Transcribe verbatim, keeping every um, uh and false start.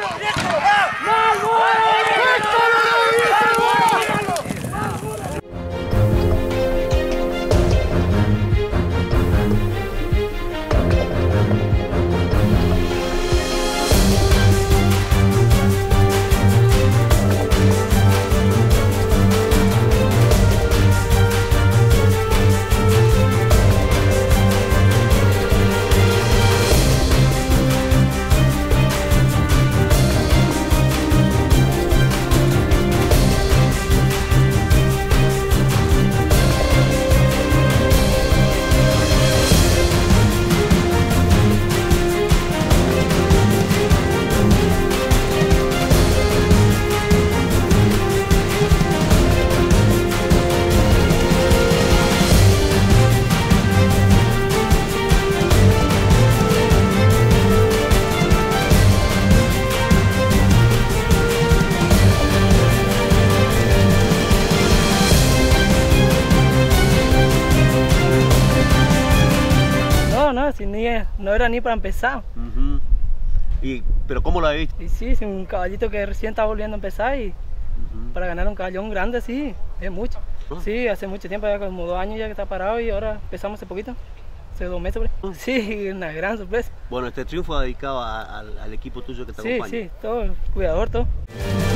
No, si ni, no era ni para empezar. Uh-huh. ¿Y, ¿Pero cómo lo has visto? Y sí, es un caballito que recién está volviendo a empezar y uh-huh. para ganar un caballón grande, sí, es mucho. Uh-huh. Sí, hace mucho tiempo, ya como dos años ya que está parado y ahora empezamos hace poquito, hace dos meses. Uh-huh. Sí, una gran sorpresa. Bueno, este triunfo dedicado a, a, al equipo tuyo que te sí, acompaña. Sí, sí, todo, el cuidador, todo.